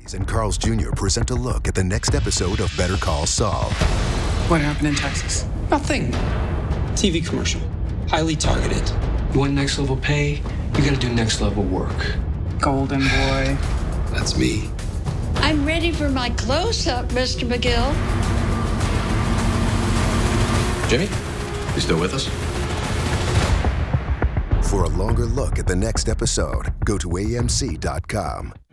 and Carl's Jr. present a look at the next episode of Better Call Saul. What happened in Texas? Nothing. TV commercial. Highly targeted. You want next level pay? You gotta do next level work. Golden boy. That's me. I'm ready for my close-up, Mr. McGill. Jimmy, you still with us? For a longer look at the next episode, go to AMC.com.